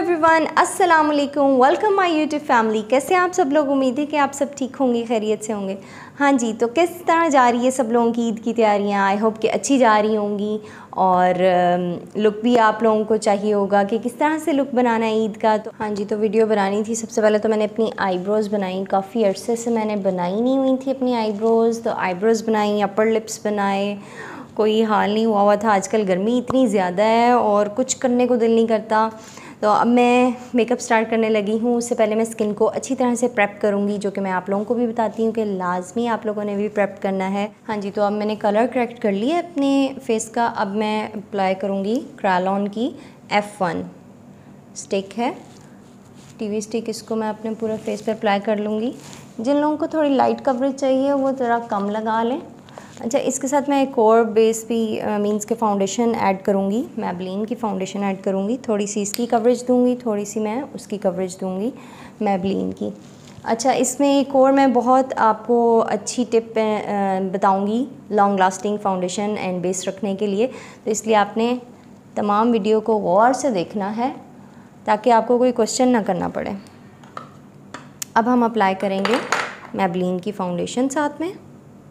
Everyone, अस्सलाम वालेकुम, welcome my YouTube family. कैसे हैं आप सब लोग? उम्मीद है कि आप सब ठीक होंगे, खैरियत से होंगे। हाँ जी, तो किस तरह जा रही है सब लोगों की ईद की तैयारियां? आई होप कि अच्छी जा रही होंगी। और लुक भी आप लोगों को चाहिए होगा कि किस तरह से लुक बनाना है ईद का। तो हाँ जी, तो वीडियो बनानी थी। सबसे पहले तो मैंने अपनी आईब्रोज़ बनाई। काफ़ी अरसे से मैंने बनाई नहीं हुई थी अपनी आईब्रोज़, तो आईब्रोज़ बनाई, अपर लिप्स बनाए। कोई हाल नहीं हुआ था। आजकल गर्मी इतनी ज़्यादा है और कुछ करने को दिल नहीं करता। तो अब मैं मेकअप स्टार्ट करने लगी हूँ। उससे पहले मैं स्किन को अच्छी तरह से प्रेप करूँगी, जो कि मैं आप लोगों को भी बताती हूँ कि लाजमी आप लोगों ने भी प्रेप करना है। हाँ जी, तो अब मैंने कलर करेक्ट कर लिया है अपने फेस का। अब मैं अप्लाई करूँगी क्रायलॉन की F1 स्टिक है, टीवी स्टिक। इसको मैं अपने पूरे फेस पे अप्लाई कर लूँगी। जिन लोगों को थोड़ी लाइट कवरेज चाहिए वो ज़रा कम लगा लें। अच्छा, इसके साथ मैं एक और बेस भी मींस के फाउंडेशन ऐड करूँगी। मैबलिन की फाउंडेशन ऐड करूँगी। थोड़ी सी इसकी कवरेज दूँगी, थोड़ी सी मैं उसकी कवरेज दूँगी मैबलिन की। अच्छा, इसमें एक और मैं बहुत आपको अच्छी टिप बताऊँगी long lasting foundation and base रखने के लिए। तो इसलिए आपने तमाम वीडियो को गौर से देखना है ताकि आपको कोई क्वेश्चन ना करना पड़े। अब हम अप्लाई करेंगे मैबलिन की फाउंडेशन साथ में।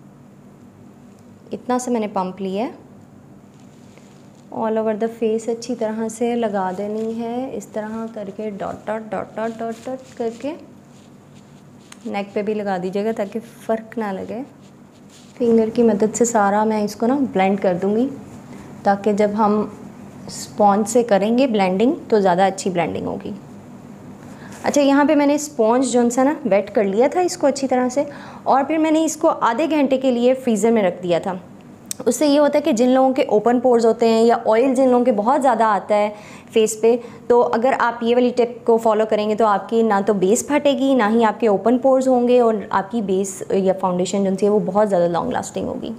इतना से मैंने पंप लिया है। ऑल ओवर द फेस अच्छी तरह से लगा देनी है, इस तरह करके dot dot dot dot dot dot करके। नेक पे भी लगा दीजिएगा ताकि फ़र्क ना लगे। फिंगर की मदद से सारा मैं इसको ना ब्लेंड कर दूँगी, ताकि जब हम स्पॉन्ज से करेंगे ब्लेंडिंग तो ज़्यादा अच्छी ब्लेंडिंग होगी। अच्छा, यहाँ पे मैंने स्पॉन्ज जो सा ना वेट कर लिया था इसको अच्छी तरह से, और फिर मैंने इसको आधे घंटे के लिए फ्रीज़र में रख दिया था। उससे ये होता है कि जिन लोगों के ओपन पोर्स होते हैं या ऑयल जिन लोगों के बहुत ज़्यादा आता है फेस पे, तो अगर आप ये वाली टिप को फॉलो करेंगे तो आपकी ना तो बेस फटेगी, ना ही आपके ओपन पोर्स होंगे, और आपकी बेस या फाउंडेशन जो है वो बहुत ज़्यादा लॉन्ग लास्टिंग होगी।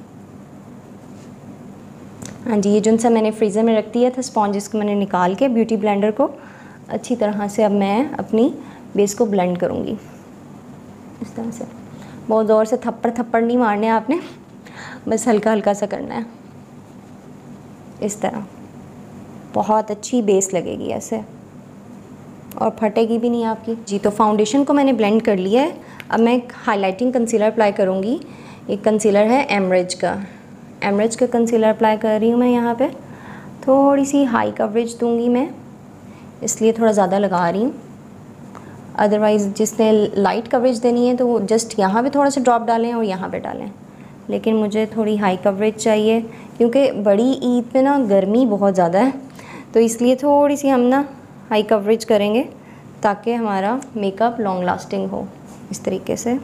हाँ जी, ये जो सा मैंने फ्रीज़र में रख दिया था स्पॉन्ज, इसको मैंने निकाल के ब्यूटी ब्लेंडर को अच्छी तरह से अब मैं अपनी बेस को ब्लेंड करूँगी इस तरह से। बहुत ज़ोर से थप्पड़ नहीं मारने आपने, बस हल्का हल्का सा करना है इस तरह। बहुत अच्छी बेस लगेगी ऐसे और फटेगी भी नहीं आपकी। जी, तो फाउंडेशन को मैंने ब्लेंड कर लिया है। अब मैं एक हाइलाइटिंग कंसीलर अप्लाई करूँगी। एक कंसीलर है एमरेज का कंसीलर अप्लाई कर रही हूँ मैं यहाँ पे। थोड़ी सी हाई कवरेज दूँगी मैं, इसलिए थोड़ा ज़्यादा लगा रही हूँ। अदरवाइज़ जिसने लाइट कवरेज देनी है तो वो जस्ट यहाँ पे थोड़ा सा ड्रॉप डालें और यहाँ पे डालें, लेकिन मुझे थोड़ी हाई कवरेज चाहिए क्योंकि बड़ी ईद पे ना गर्मी बहुत ज़्यादा है, तो इसलिए थोड़ी सी हम ना हाई कवरेज करेंगे ताकि हमारा मेकअप लॉन्ग लास्टिंग हो इस तरीके से।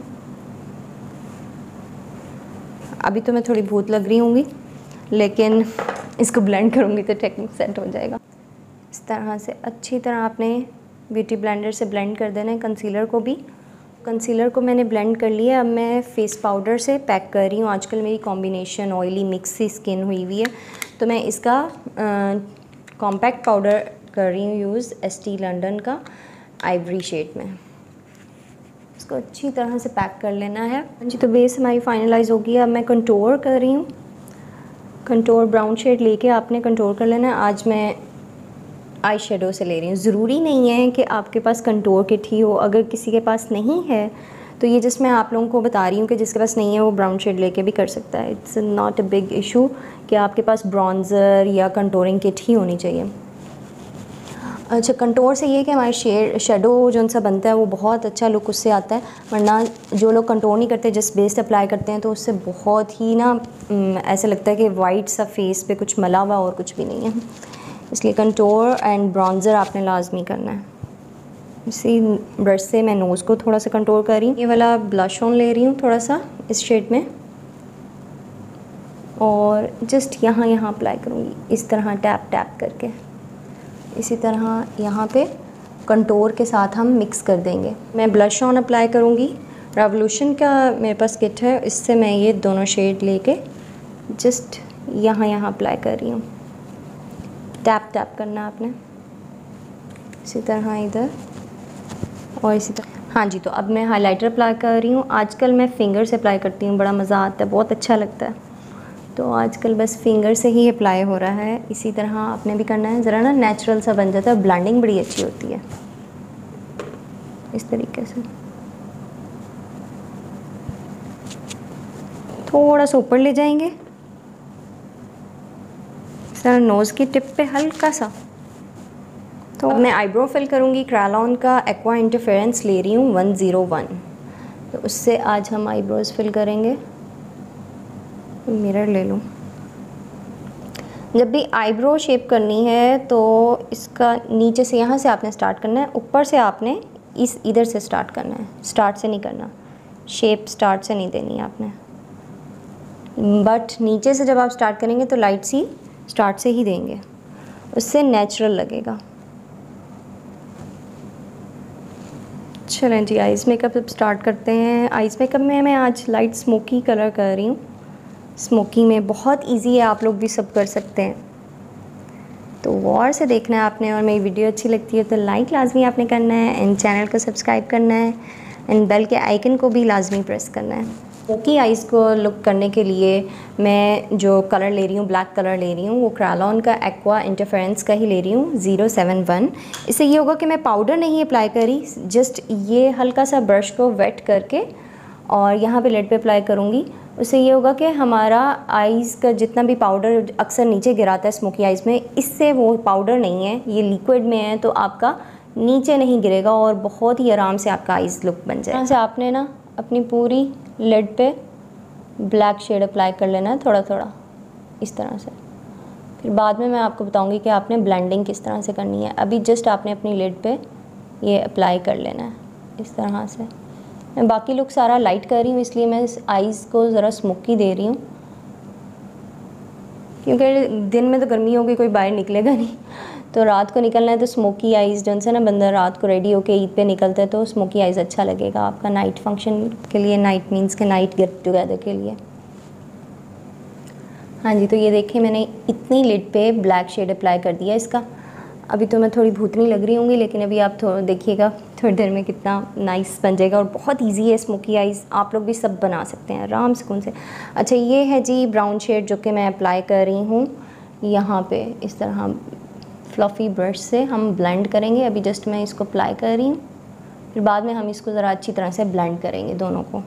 अभी तो मैं थोड़ी भूत लग रही होंगी, लेकिन इसको ब्लेंड करूँगी तो टेक्निक सेट हो जाएगा। इस तरह से अच्छी तरह आपने ब्यूटी ब्लेंडर से ब्लेंड कर देना है कंसीलर को भी। कंसीलर को मैंने ब्लेंड कर लिया। अब मैं फ़ेस पाउडर से पैक कर रही हूँ। आजकल मेरी कॉम्बिनेशन ऑयली मिक्स सी स्किन हुई हुई है, तो मैं इसका कॉम्पैक्ट पाउडर कर रही हूँ यूज़ ST लंदन का आइवरी शेड में। इसको अच्छी तरह से पैक कर लेना है। जी, तो बेस हमारी फाइनलाइज़ होगी। अब मैं कंटोर कर रही हूँ। कंटोर ब्राउन शेड लेके आपने कंटोर कर लेना है। आज मैं आई शेडो से ले रही हूँ। ज़रूरी नहीं है कि आपके पास कंटोर किट ही हो। अगर किसी के पास नहीं है तो ये जस्ट मैं आप लोगों को बता रही हूँ कि जिसके पास नहीं है वो ब्राउन शेड लेके भी कर सकता है। It's not a big issue कि आपके पास ब्रॉन्ज़र या कंटोरिंग किट ही होनी चाहिए। अच्छा, कंटोर से ये कि हमारे शेडो जो सा बनता है वो बहुत अच्छा लुक उससे आता है। वरना जो लोग कंटोर नहीं करते जस्ट बेस अप्लाई करते हैं तो उससे बहुत ही ना ऐसा लगता है कि वाइट सा फेस पे कुछ मला हुआ और कुछ भी नहीं है। इसलिए कंटोर एंड ब्रॉन्ज़र आपने लाजमी करना है। इसी ब्रश से मैं नोज़ को थोड़ा सा कंटोर कर रही हूँ। ये वाला ब्लश ऑन ले रही हूँ थोड़ा सा इस शेड में, और जस्ट यहाँ अप्लाई करूँगी इस तरह टैप टैप करके। इसी तरह यहाँ पे कंटोर के साथ हम मिक्स कर देंगे। मैं ब्लश ऑन अप्लाई करूँगी। रेवोल्यूशन का मेरे पास किट है, इससे मैं ये दोनों शेड लेके जस्ट यहाँ अप्लाई कर रही हूँ। टैप टैप करना आपने इसी तरह इधर और इसी तरह। हाँ जी, तो अब मैं हाइलाइटर अप्लाई कर रही हूँ। आजकल मैं फिंगर से अप्लाई करती हूँ, बड़ा मज़ा आता है, बहुत अच्छा लगता है। तो आजकल बस फिंगर से ही अप्लाई हो रहा है, इसी तरह आपने भी करना है। ज़रा ना नेचुरल सा बन जाता है, ब्लेंडिंग बड़ी अच्छी होती है इस तरीके से। थोड़ा सा ऊपर ले जाएंगे, सर नोज़ की टिप पे हल्का सा। तो मैं आईब्रो फिल करूँगी, क्रायलॉन का एक्वा इंटरफेरेंस ले रही हूँ 101। तो उससे आज हम आईब्रोज फिल करेंगे। मिरर ले लूँ। जब भी आईब्रो शेप करनी है तो इसका नीचे से, यहाँ से आपने स्टार्ट करना है, ऊपर से आपने इस इधर से स्टार्ट करना है, स्टार्ट से नहीं करना, शेप स्टार्ट से नहीं देनी है आपने। बट नीचे से जब आप स्टार्ट करेंगे तो लाइट सी स्टार्ट से ही देंगे, उससे नेचुरल लगेगा। चलें जी, आइज़ मेकअप अब स्टार्ट करते हैं। आइज़ मेकअप में मैं आज लाइट स्मोकी कलर कर रही हूँ। स्मोकी में बहुत इजी है, आप लोग भी सब कर सकते हैं। तो गौर से देखना है आपने, और मेरी वीडियो अच्छी लगती है तो लाइक लाजमी आपने करना है, एंड चैनल को सब्सक्राइब करना है, एंड बेल के आइकन को भी लाजमी प्रेस करना है। स्मोकी आइज़ को लुक करने के लिए मैं जो कलर ले रही हूँ, ब्लैक कलर ले रही हूँ, वो क्रायलॉन का एक्वा इंटरफेरेंस का ही ले रही हूँ 071। इससे ये होगा कि मैं पाउडर नहीं अप्लाई करी, जस्ट ये हल्का सा ब्रश को वेट करके और यहाँ पे लिड पे अप्लाई करूँगी। उससे ये होगा कि हमारा आइज़ का जितना भी पाउडर अक्सर नीचे गिराता है स्मोकी आइज़ में, इससे वो पाउडर नहीं है, ये लिक्विड में है, तो आपका नीचे नहीं गिरेगा और बहुत ही आराम से आपका आइज़ लुक बन जाए। यहाँ से आपने ना अपनी पूरी लिड पे ब्लैक शेड अप्लाई कर लेना है, थोड़ा थोड़ा इस तरह से। फिर बाद में मैं आपको बताऊंगी कि आपने ब्लेंडिंग किस तरह से करनी है। अभी जस्ट आपने अपनी लिड पे ये अप्लाई कर लेना है इस तरह से। मैं बाकी लुक सारा लाइट कर रही हूँ, इसलिए मैं इस आइज़ को ज़रा स्मोकी दे रही हूँ, क्योंकि दिन में तो गर्मी होगी, कोई बाहर निकलेगा नहीं, तो रात को निकलना है तो स्मोकी आइज़ जो से ना बंदा रात को रेडी होके ईद पे निकलता है तो स्मोकी आइज़ अच्छा लगेगा आपका नाइट फंक्शन के लिए, नाइट मीन्स के नाइट गेट टुगेदर के लिए। हाँ जी, तो ये देखिए मैंने इतनी लिड पे ब्लैक शेड अप्लाई कर दिया इसका। अभी तो मैं थोड़ी भूतनी लग रही होंगी, लेकिन अभी आप थोड़ा देखिएगा थोड़ी देर में कितना नाइस बन जाएगा। और बहुत इजी है स्मोकी आइज़, आप लोग भी सब बना सकते हैं आराम सुकून से। अच्छा, ये है जी ब्राउन शेड जो कि मैं अप्लाई कर रही हूँ यहाँ पे। इस तरह फ्लफ़ी ब्रश से हम ब्लेंड करेंगे। अभी जस्ट मैं इसको अप्लाई कर रही हूँ, फिर बाद में हम इसको ज़रा अच्छी तरह से ब्लेंड करेंगे दोनों को।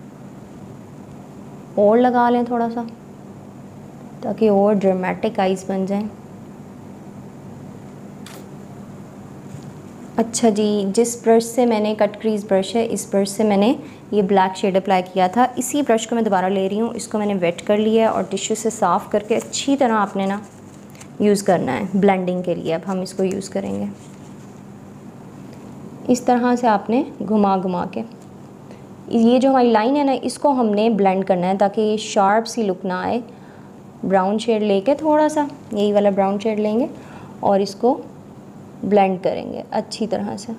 और लगा लें थोड़ा सा, ताकि और ड्रामेटिक आइज़ बन जाएं। अच्छा जी, जिस ब्रश से मैंने, कट क्रीज ब्रश है, इस ब्रश से मैंने ये ब्लैक शेड अप्लाई किया था, इसी ब्रश को मैं दोबारा ले रही हूँ। इसको मैंने वेट कर लिया है और टिश्यू से साफ़ करके अच्छी तरह आपने ना यूज़ करना है ब्लेंडिंग के लिए। अब हम इसको यूज़ करेंगे इस तरह से, आपने घुमा घुमा के। ये जो हमारी लाइन है ना, इसको हमने ब्लेंड करना है ताकि ये शार्प सी लुक ना आए। ब्राउन शेड लेके थोड़ा सा, यही वाला ब्राउन शेड लेंगे और इसको ब्लेंड करेंगे अच्छी तरह से।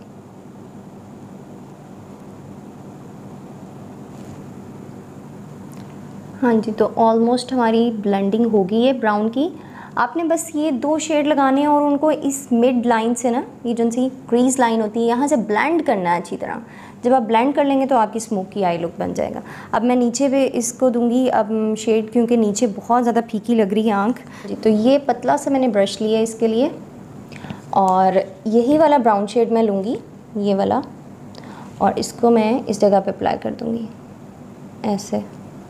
हाँ जी, तो ऑलमोस्ट हमारी ब्लेंडिंग हो गई है ब्राउन की। आपने बस ये 2 शेड लगाने हैं और उनको इस मिड लाइन से ना, ये जो सी क्रीज लाइन होती है, यहाँ से ब्लेंड करना है अच्छी तरह। जब आप ब्लेंड कर लेंगे तो आपकी स्मोकी आई लुक बन जाएगा। अब मैं नीचे पे इसको दूंगी अब शेड, क्योंकि नीचे बहुत ज़्यादा फीकी लग रही है आँख जी। तो ये पतला सा मैंने ब्रश लिया है इसके लिए, और यही वाला ब्राउन शेड मैं लूँगी, ये वाला, और इसको मैं इस जगह पे अप्लाई कर दूँगी ऐसे।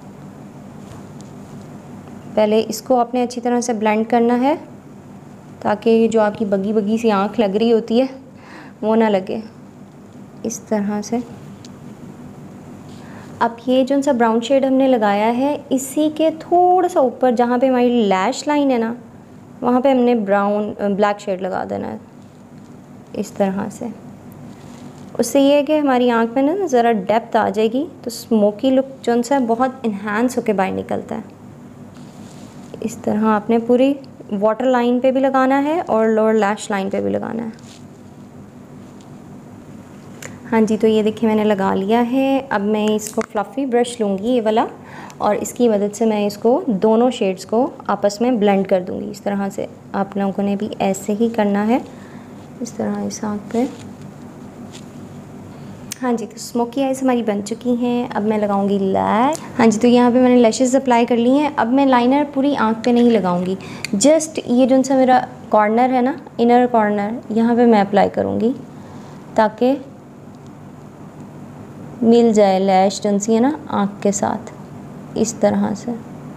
पहले इसको आपने अच्छी तरह से ब्लेंड करना है ताकि जो आपकी बगी बगी सी आँख लग रही होती है वो ना लगे, इस तरह से। अब ये जो सा ब्राउन शेड हमने लगाया है, इसी के थोड़ा सा ऊपर जहाँ पे हमारी लैश लाइन है ना, वहाँ पे हमने ब्लैक शेड लगा देना है इस तरह से। उससे ये है कि हमारी आँख में ना ज़रा डेप्थ आ जाएगी, तो स्मोकी लुक जो सा बहुत इन्हांस होकर बाहर निकलता है। इस तरह आपने पूरी वाटर लाइन पे भी लगाना है और लोअर लैश लाइन पे भी लगाना है। हाँ जी, तो ये देखिए मैंने लगा लिया है। अब मैं इसको फ्लफ़ी ब्रश लूँगी, ये वाला, और इसकी मदद से मैं इसको दोनों शेड्स को आपस में ब्लेंड कर दूँगी इस तरह से। आप लोगों ने भी ऐसे ही करना है, इस तरह इस आँख पे। हाँ जी, तो स्मोकी आइज़ हमारी बन चुकी हैं। अब मैं लगाऊंगी लैश। हाँ जी, तो यहाँ पे मैंने लैशेज़ अप्लाई कर ली हैं। अब मैं लाइनर पूरी आँख पे नहीं लगाऊंगी, जस्ट ये जो सा मेरा कॉर्नर है ना, इनर कॉर्नर, यहाँ पे मैं अप्लाई करूँगी ताकि मिल जाए लैश जो सी है ना आँख के साथ, इस तरह से।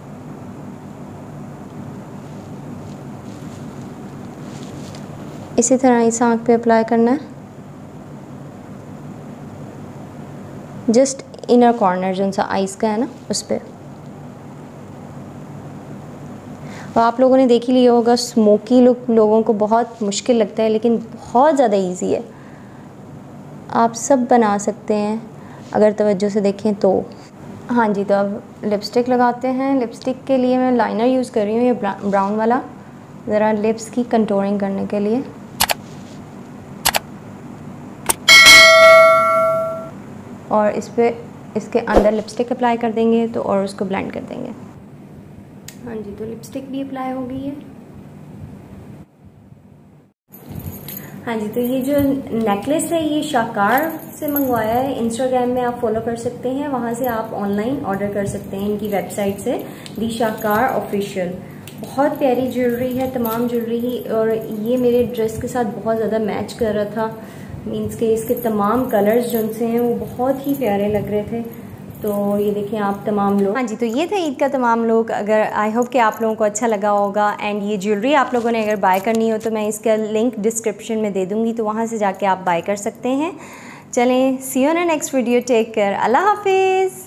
इसी तरह इस आँख पे अप्लाई करना है, जस्ट इनर कॉर्नर जो सा आइज़ का है ना उस पर। और आप लोगों ने देख ही लिया होगा, स्मोकी लुक लोगों को बहुत मुश्किल लगता है, लेकिन बहुत ज़्यादा इजी है। आप सब बना सकते हैं अगर तवज्जो से देखें तो। हाँ जी, तो अब लिपस्टिक लगाते हैं। लिपस्टिक के लिए मैं लाइनर यूज़ कर रही हूँ, ये ब्राउन वाला, ज़रा लिप्स की कंटूरिंग करने के लिए। और इस पे इसके अंदर लिपस्टिक अप्लाई कर देंगे तो और उसको ब्लेंड कर देंगे। हाँ जी, तो लिपस्टिक भी अप्लाई हो गई है। हाँ जी, तो ये जो नेकलेस है ये शाकार से मंगवाया है। इंस्टाग्राम में आप फॉलो कर सकते हैं, वहाँ से आप ऑनलाइन ऑर्डर कर सकते हैं इनकी वेबसाइट से, दी शाकार ऑफिशियल। बहुत प्यारी ज्वेलरी है, तमाम ज्वेलरी, और ये मेरे ड्रेस के साथ बहुत ज़्यादा मैच कर रहा था। मीन्स के इसके तमाम कलर्स जो से हैं वो बहुत ही प्यारे लग रहे थे। तो ये देखें आप तमाम लोग। हाँ जी, तो ये था ईद का तमाम लोग। अगर आई होप कि आप लोगों को अच्छा लगा होगा। एंड ये ज्वेलरी आप लोगों ने अगर बाय करनी हो तो मैं इसका लिंक डिस्क्रिप्शन में दे दूँगी, तो वहाँ से जाके आप बाय कर सकते हैं। चलें, see you in next video, take care, अल्लाह हाफिज़।